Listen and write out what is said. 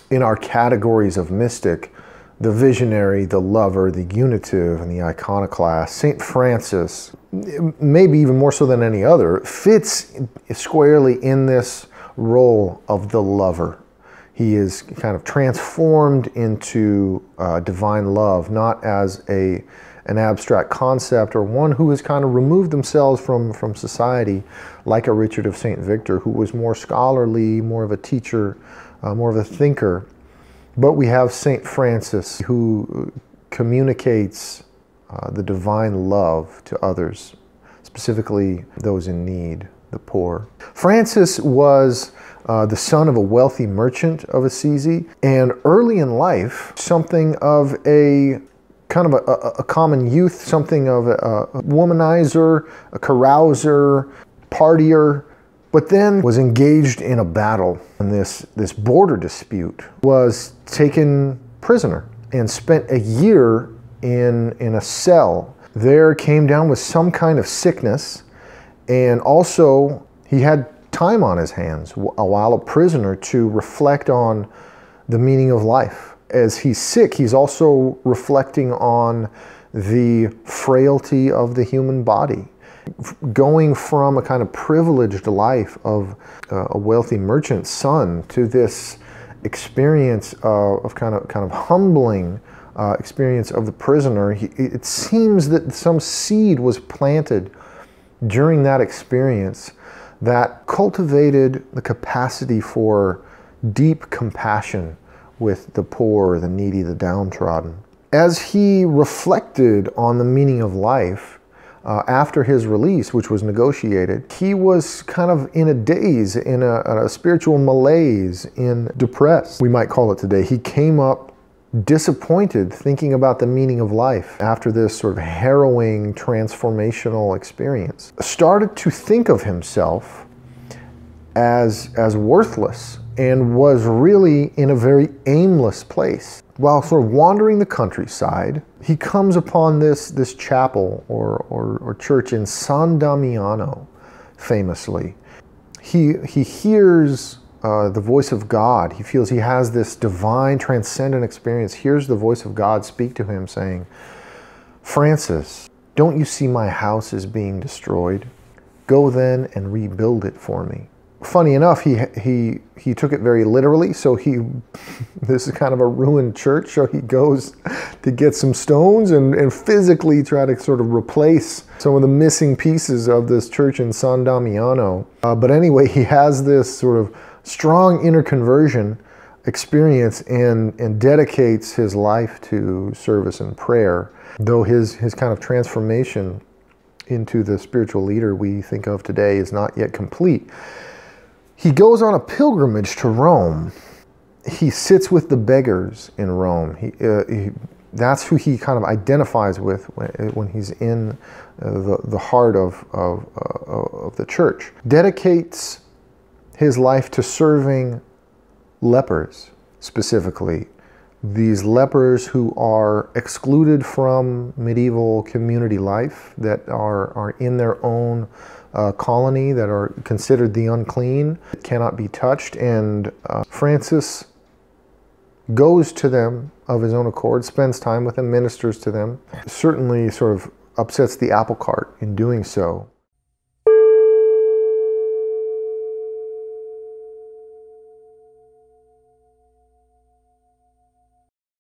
in our categories of mystic, the visionary, the lover, the unitive, and the iconoclast, St. Francis, maybe even more so than any other, fits squarely in this role of the lover. He is kind of transformed into divine love, not as an abstract concept or one who has kind of removed themselves from society, like a Richard of St. Victor, who was more scholarly, more of a teacher, more of a thinker. But we have St. Francis, who communicates the divine love to others, specifically those in need, the poor. Francis was the son of a wealthy merchant of Assisi, and early in life, something of a kind of a common youth, something of a womanizer, a carouser, partier, but then was engaged in a battle, and this border dispute, was taken prisoner and spent a year in a cell. There came down with some kind of sickness, and also he had time on his hands while a prisoner to reflect on the meaning of life. As he's sick, he's also reflecting on the frailty of the human body. Going from a kind of privileged life of a wealthy merchant's son to this experience of kind of humbling experience of the prisoner, it seems that some seed was planted during that experience that cultivated the capacity for deep compassion with the poor, the needy, the downtrodden. As he reflected on the meaning of life, after his release, which was negotiated, he was kind of in a daze, in a spiritual malaise, depressed, we might call it today. He came up disappointed, thinking about the meaning of life after this sort of harrowing, transformational experience. Started to think of himself as worthless, and was really in a very aimless place. While sort of wandering the countryside, he comes upon this chapel or church in San Damiano, famously. He hears the voice of God. He feels he has this divine, transcendent experience, hears the voice of God speak to him saying, "Francis, don't you see my house is being destroyed? Go then and rebuild it for me." Funny enough, he took it very literally, so this is kind of a ruined church, so he goes to get some stones and physically try to sort of replace some of the missing pieces of this church in San Damiano. But anyway, he has this sort of strong inner conversion experience and dedicates his life to service and prayer, though his kind of transformation into the spiritual leader we think of today is not yet complete. He goes on a pilgrimage to Rome. He sits with the beggars in Rome. That's who he kind of identifies with when he's in the heart of the church. Dedicates his life to serving lepers, specifically. These lepers who are excluded from medieval community life, that are in their own colony, that are considered the unclean, cannot be touched. And Francis goes to them of his own accord, spends time with them, ministers to them. Certainly sort of upsets the apple cart in doing so.